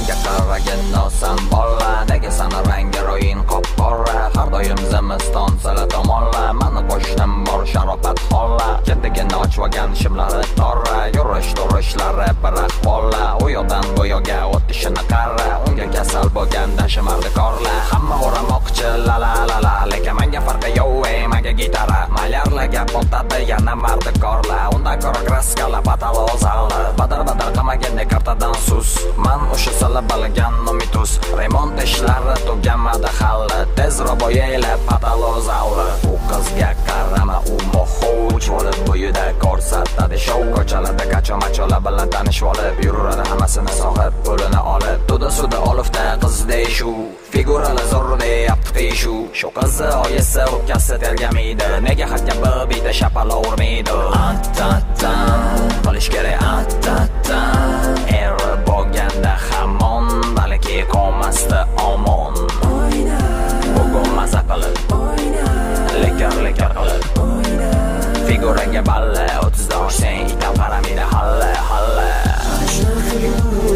Menga qaragin nosan bolla, nega sana rangi ro'yin qop-qora. Har doim zimiston sila tomonla, mani qo'shnim bor sharofat holla. Kendigini ochvagan shimlari torra, yurish-turishlari bir ahvolla. U yoqdan bu yoqqa o'tishini qarra, unga kasal bo'lganda shimardi korla. Hamma o'ramoqchi la la la la, lekin menga farqi yo'q, menga gitara. Malyarlarga potadi yana mardi korla, unda ko'ra kraskala patalozala. Badar qilmaganda kartadan sus, man o'sha sala balgan nomitus. Remont ishlari tugamadi hali, tezroq bo'yaylar patalozala. U qizga qarama, u mo'huj bo'lib bo'yida ko'rsatadi show. Ko'chalarda qacho-macholar bilan tanishib olib yuradi, hammasini sohib pulini olib. To'da-suda olifda qizday shu, figuralar zo'r deyapti peshu. Shu qizni oyisi ukasi tergamaydi, nega hatga bibida shapala urmaydi. Atatan qilish kerak, atatan eri bo'lganda hamon, balki qolmasdi omon. Bugun maza qilib lekar qilib figuraga balla, 30 da oshsang itam qaramaydi halla.